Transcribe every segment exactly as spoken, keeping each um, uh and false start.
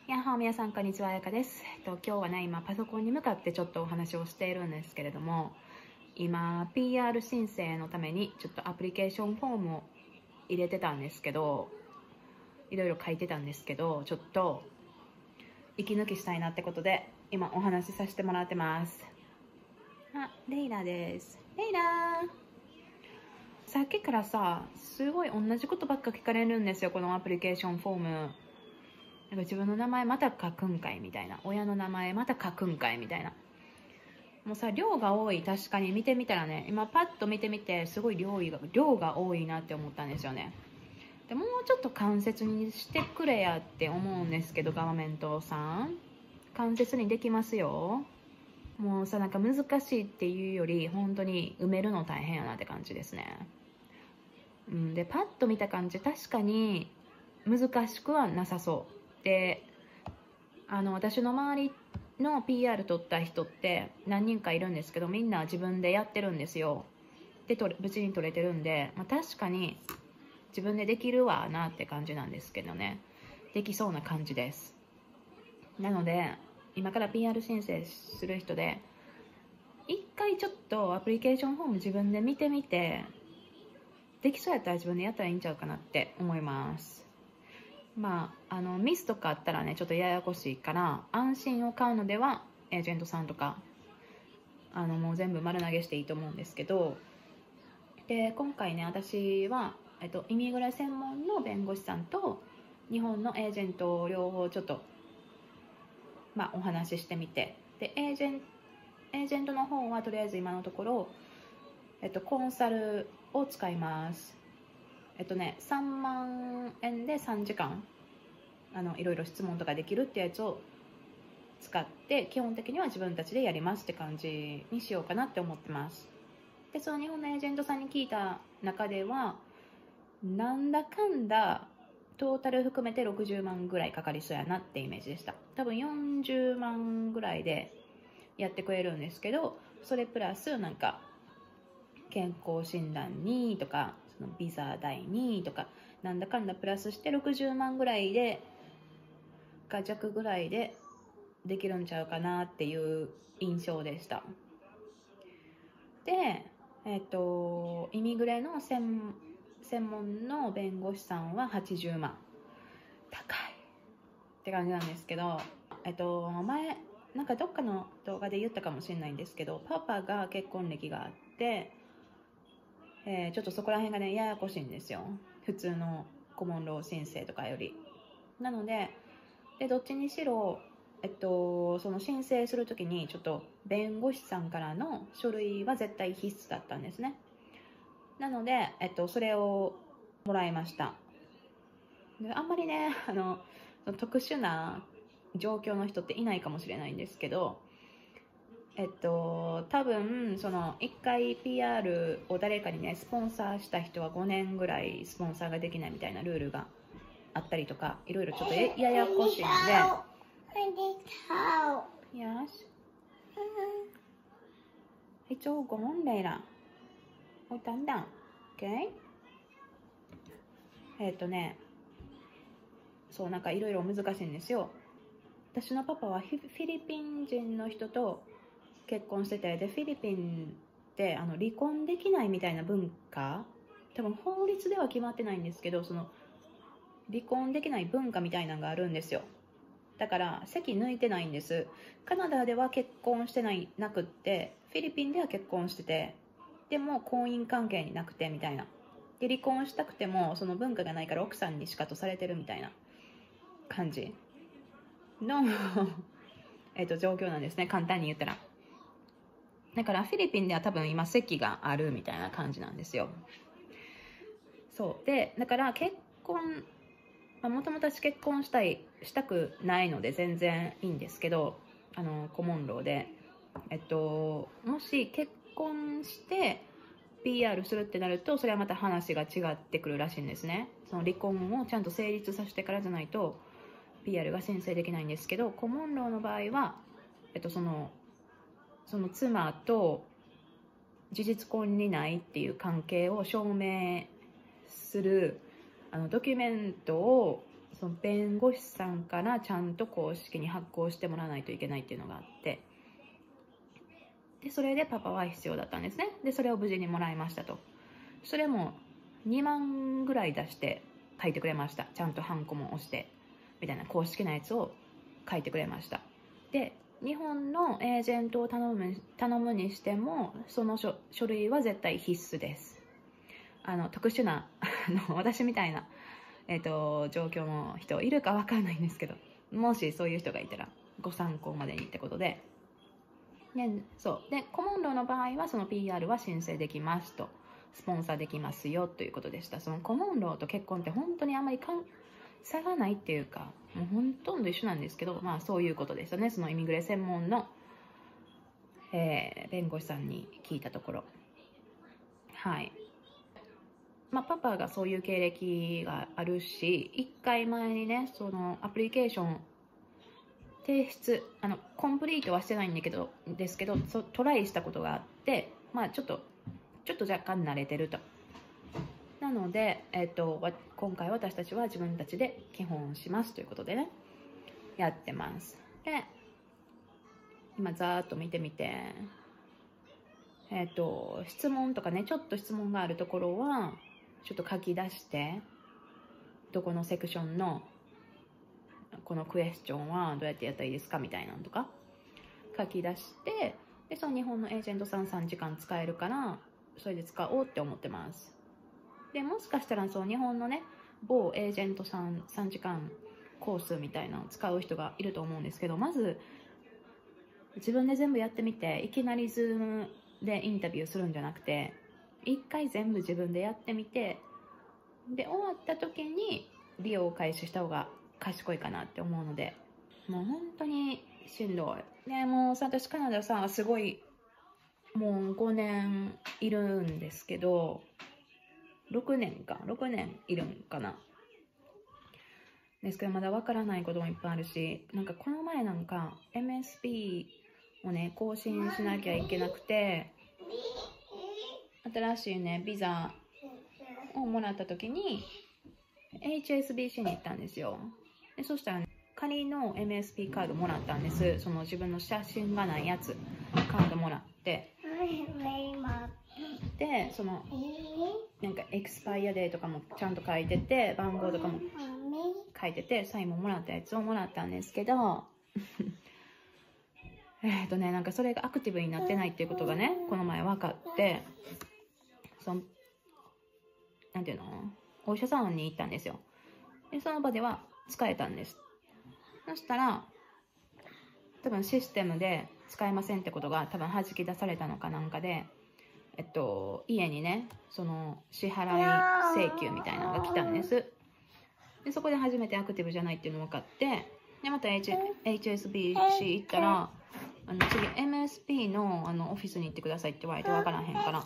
やっほー、皆さんこんにちは、あやかです。えっと、今日はね、今パソコンに向かってちょっとお話をしているんですけれども、今 ピーアール 申請のためにちょっとアプリケーションフォームを入れてたんですけど、いろいろ書いてたんですけど、ちょっと息抜きしたいなってことで今お話しさせてもらってます。あ、レイラです。レイラー、さっきからさ、すごい同じことばっか聞かれるんですよ、このアプリケーションフォーム。なんか自分の名前また書くんかいみたいな、親の名前また書くんかいみたいな。もうさ、量が多い。確かに見てみたらね、今パッと見てみてすごい量が量が多いなって思ったんですよね。でもうちょっと簡潔にしてくれやって思うんですけど、ガバメントさん簡潔にできますよ。もうさ、なんか難しいっていうより本当に埋めるの大変やなって感じですね。うん、でパッと見た感じ、確かに難しくはなさそうで、あの私の周りの ピーアール 取った人って何人かいるんですけど、みんな自分でやってるんですよ。で無事に取れてるんで、まあ、確かに自分でできるわなって感じなんですけどね。できそうな感じです。なので今から ピーアール 申請する人で一回ちょっとアプリケーションフォーム自分で見てみて、できそうやったら自分でやったらいいんちゃうかなって思います。まあ、あのミスとかあったらね、ちょっとややこしいから安心を買うのではエージェントさんとかあのもう全部丸投げしていいと思うんですけど、で今回ね、私は、えっと、イミグレ専門の弁護士さんと日本のエージェントを両方ちょっと、まあ、お話ししてみて、でエージェンエージェントの方はとりあえず今のところ、えっと、コンサルを使います。えっとねさんまんえんでさんじかんあのいろいろ質問とかできるってやつを使って、基本的には自分たちでやりますって感じにしようかなって思ってます。でその日本のエージェントさんに聞いた中では、なんだかんだトータル含めてろくじゅうまんぐらいかかりそうやなってイメージでした。多分よんじゅうまんぐらいでやってくれるんですけど、それプラスなんか健康診断にとか、そのビザ代にとか、なんだかんだプラスしてろくじゅうまんぐらいでか弱ぐらいでできるんちゃうかなっていう印象でした。で、えっとイミグレの専専門の弁護士さんははちじゅうまん、高いって感じなんですけど、えっと前なんかどっかの動画で言ったかもしれないんですけど、パパが結婚歴があって、えー、ちょっとそこら辺がねややこしいんですよ、普通のコモンロー申請とかより。なのででどっちにしろ、えっと、その申請するときにちょっと弁護士さんからの書類は絶対必須だったんですね。なので、えっと、それをもらいました。であんまりね、あの特殊な状況の人っていないかもしれないんですけど、えっと、多分そのいっかい ピーアール を誰かにねスポンサーした人はごねんぐらいスポンサーができないみたいなルールがあったりとか、いろいろちょっとややこしいんで。Yes. It's all gone, Leila. We're done now. Okay? えっとね、そう、なんかいろいろ難しいんですよ。私のパパはフィリピン人の人と結婚してて、で、フィリピンってあの離婚できないみたいな文化、多分法律では決まってないんですけど、その離婚できない文化みたいなのがあるんですよ。だから籍抜いてないんです。カナダでは結婚してないなくって、フィリピンでは結婚してて、でも婚姻関係になくてみたいな。で離婚したくてもその文化がないから奥さんにシカトされてるみたいな感じのえっと状況なんですね、簡単に言ったら。だからフィリピンでは多分今籍があるみたいな感じなんですよ。そうで、だから結婚、もともと私結婚したいしたくないので全然いいんですけど、あのコモンローで、えっと、もし結婚して ピーアール するってなると、それはまた話が違ってくるらしいんですね。その離婚をちゃんと成立させてからじゃないと ピーアール が申請できないんですけど、コモンローの場合は、えっと、そのその妻と事実婚にないっていう関係を証明するあのドキュメントをその弁護士さんからちゃんと公式に発行してもらわないといけないっていうのがあって、でそれでパパは必要だったんですね。でそれを無事にもらいましたと。それもにまんぐらい出して書いてくれました。ちゃんとハンコも押してみたいな公式なやつを書いてくれました。で日本のエージェントを頼む頼むにしてもその 書, 書類は絶対必須です。あの特殊なあの私みたいな、えー、と状況の人いるか分かんないんですけど、もしそういう人がいたらご参考までにってことで、でそうでコモンローの場合はその ピーアール は申請できますと、スポンサーできますよということでした。そのコモンローと結婚って本当にあんまり差がないっていうか、もうほとんど一緒なんですけど、まあそういうことでしたね。そのイミグレ専門の、えー、弁護士さんに聞いたところ、はい。まあ、パパがそういう経歴があるし、いっかいまえにね、そのアプリケーション提出、あのコンプリートはしてないんだけどですけど、そトライしたことがあって、まあちょっとちょっと若干慣れてると。なので、えー、と今回私たちは自分たちで基本しますということでね、やってます。で、今ざーっと見てみて、えっ、ー、と質問とかね、ちょっと質問があるところはちょっと書き出して、どこのセクションのこのクエスチョンはどうやってやったらいいですかみたいなのとか書き出して、でその日本のエージェントさんさんじかん使えるからそれで使おうって思ってます。でもしかしたらそう日本のね某エージェントさんさんじかんコースみたいなのを使う人がいると思うんですけど、まず自分で全部やってみて、いきなりズームでインタビューするんじゃなくて、一回全部自分でやってみて、で終わった時に利用を開始した方が賢いかなって思うので、もう本当にしんどい。ね、もう私カナダさすごいもうごねんいるんですけど、ろくねんかろくねんいるんかなですけど、まだわからないこともいっぱいあるし、なんかこの前なんか エムエスピー をね更新しなきゃいけなくて、新しいねビザをもらった時に エイチエスビーシー に行ったんですよ。でそしたら、ね、仮の エムエスピー カードもらったんです。その自分の写真がないやつカードもらって、でそのなんかエクスパイアデーとかもちゃんと書いてて、番号とかも書いてて、サインももらったやつをもらったんですけどえっとねなんかそれがアクティブになってないっていうことがねこの前分かって、そのなんていうのお医者さんに行ったんですよ。でその場では使えたんです。そしたら多分システムで使えませんってことが多分弾き出されたのかなんかで、えっと、家にねその支払い請求みたいなのが来たんです。でそこで初めてアクティブじゃないっていうの分かって、でまた H、エイチエスビーシー 行ったら、あの次 エムエスピー の, あのオフィスに行ってくださいって言われて分からへんから、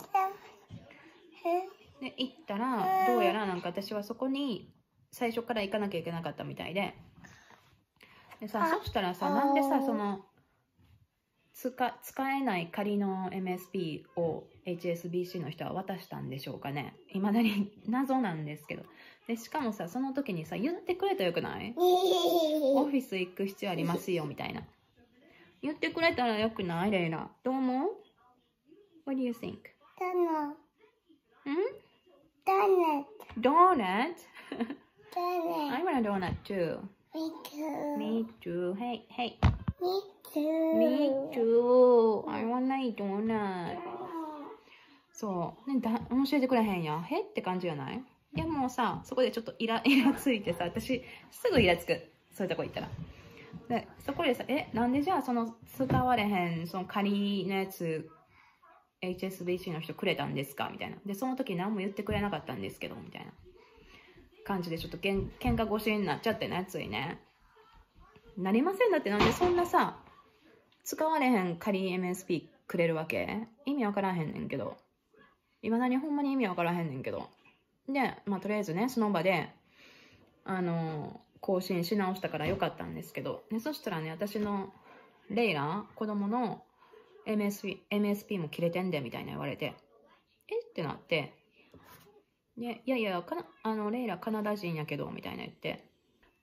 で行ったらどうやらなんか私はそこに最初から行かなきゃいけなかったみたいで、でさそしたらさ、なんでさその使, 使えない仮の エムエスピー を エイチエスビーシー の人は渡したんでしょうかね。いまだに謎なんですけど。でしかもさその時にさ言ってくれたらよくない？オフィス行く必要ありますよみたいな言ってくれたらよくない？レイラどう思う？ What do you think? Donut. ん？ Donut. Donut? I Donut. want a donut too. Me too. Me too. Hey, hey. Me too. Me too. I want a donut. そう、ね、だ教えてくれへんやん。へって感じじゃない？でもさ、そこでちょっとイライラついてさ、私すぐイラつく。そういうとこ行ったら。で、そこでさ、え、なんでじゃあその使われへん、その仮のやつ、エイチエスビーシー の人くれたんですかみたいな。で、その時何も言ってくれなかったんですけど、みたいな感じでちょっとけん喧嘩腰になっちゃってね、ついね。なりません。だってなんでそんなさ、使われへん仮 エムエスピー くれるわけ？意味わからへんねんけど。いまだにほんまに意味わからへんねんけど。で、まあとりあえずね、その場で、あのー、更新し直したからよかったんですけど、ね、そしたらね、私のレイラ、子供の エムエスピー、エムエスピー も切れてんで、みたいな言われて、えってなって、でいやいや、かなあのレイラカナダ人やけど、みたいな言って、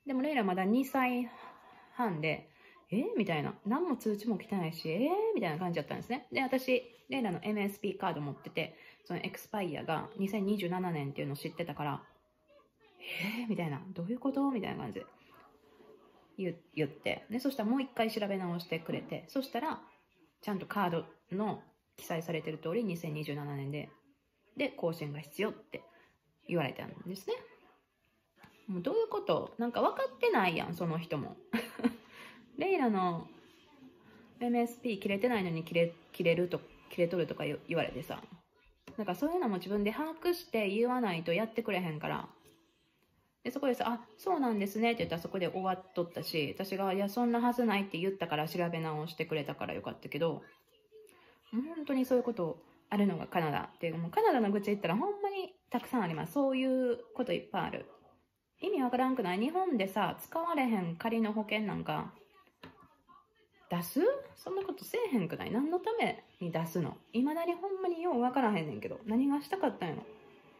でもレイラまだにさいはんで、えー、みたいな。何も通知も来てないし、えー、みたいな感じだったんですね。で、私、レイラの エムエスピー カード持ってて、そのエクスパイアがにせんにじゅうななねんっていうのを知ってたから、えー、みたいな。どういうことみたいな感じで言言って。で、そしたらもう一回調べ直してくれて、そしたら、ちゃんとカードの記載されてる通りにせんにじゅうななねんで、で、更新が必要って言われたんですね。もうどういうこと？なんか分かってないやん、その人も。レイラの エムエスピー 切れてないのに切れ、切れると、切れとるとか言われてさ。だからそういうのも自分で把握して言わないとやってくれへんから。で、そこでさ、あ、そうなんですねって言ったらそこで終わっとったし、私が、いや、そんなはずないって言ったから調べ直してくれたからよかったけど、本当にそういうことあるのがカナダっていうか、もうカナダの愚痴言ったらほんまにたくさんあります。そういうこといっぱいある。意味わからんくない？日本でさ、使われへん仮の保険なんか出す？そんなことせえへんくない？何のために出すの？いまだにほんまにようわからへんねんけど、何がしたかったんやろ。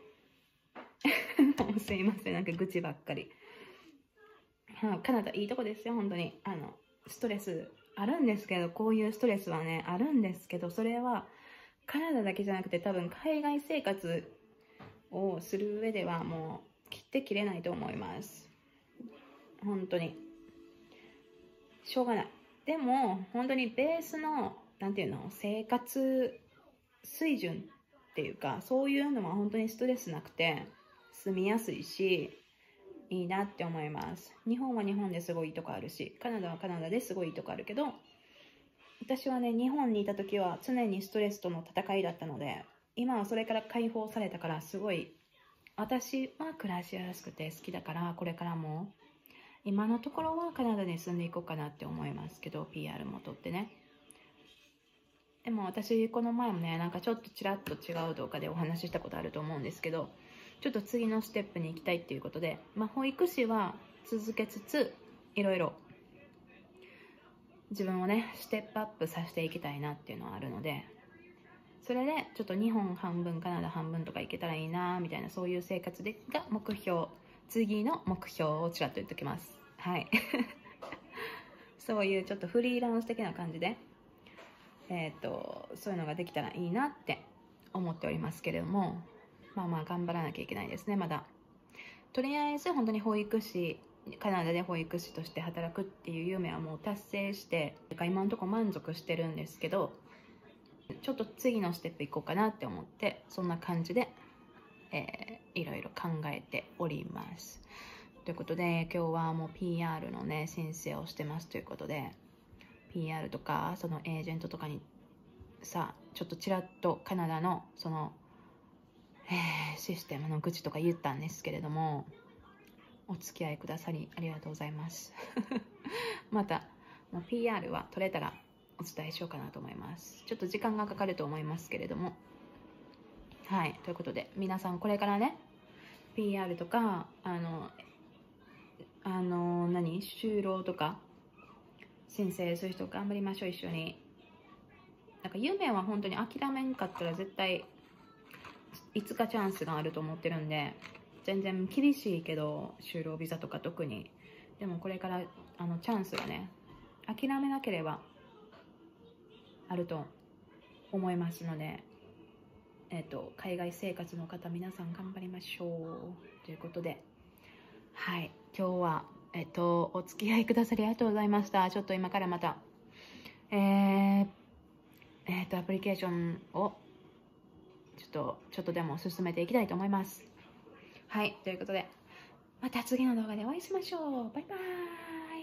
もうすいません、なんか愚痴ばっかり。はあ、カナダいいとこですよ、本当に。あの、ストレスあるんですけど、こういうストレスはね、あるんですけど、それはカナダだけじゃなくて多分海外生活をする上ではもう切って切れないと思います。本当に。しょうがない。でも、本当にベースの、なんていうの、生活水準っていうか、そういうのは本当にストレスなくて、住みやすいし、いいなって思います。日本は日本ですごいいいとこあるし、カナダはカナダですごいいいとこあるけど、私はね、日本にいた時は常にストレスとの戦いだったので、今はそれから解放されたからすごい、私は暮らしやすくて好きだから、これからも今のところはカナダに住んでいこうかなって思いますけど、 ピーアール も取ってね。でも私この前もね、なんかちょっとちらっと違う動画でお話ししたことあると思うんですけど、ちょっと次のステップに行きたいっていうことで、まあ、保育士は続けつつ、いろいろ自分をね、ステップアップさせていきたいなっていうのはあるので、それでちょっと日本半分、カナダ半分とか行けたらいいなみたいな、そういう生活でが目標、次の目標をちらっと言っておきます。はい。そういうちょっとフリーランス的な感じで、えっと、そういうのができたらいいなって思っておりますけれども、まあまあ頑張らなきゃいけないですね、まだ。とりあえず本当に保育士、カナダで保育士として働くっていう夢はもう達成して、今のところ満足してるんですけど、ちょっと次のステップ行こうかなって思って、そんな感じで、えー、いろいろ考えております。ということで、今日はもう ピーアール のね、申請をしてますということで、ピーアール とか、そのエージェントとかにさ、ちょっとちらっとカナダのその、えー、システムの愚痴とか言ったんですけれども、お付き合いくださりありがとうございます。また、もう ピーアール は取れたらお伝えしようかなと思います。ちょっと時間がかかると思いますけれども。はい、ということで、皆さんこれからね、ピーアール とか、あの、あの、何、就労とか、申請する人頑張りましょう、一緒に。なんか夢は本当に諦めんかったら絶対、いつかチャンスがあると思ってるんで、全然厳しいけど、就労ビザとか特に。でもこれからあのチャンスがね、諦めなければあると思いますので、えっと、海外生活の方皆さん頑張りましょう。ということで、はい、今日は、えっと、お付き合いくださりありがとうございました。ちょっと今からまた、えー、えっと、アプリケーションをちょっと、ちょっとでも進めていきたいと思います。はい、ということで、また次の動画でお会いしましょう。バイバーイ。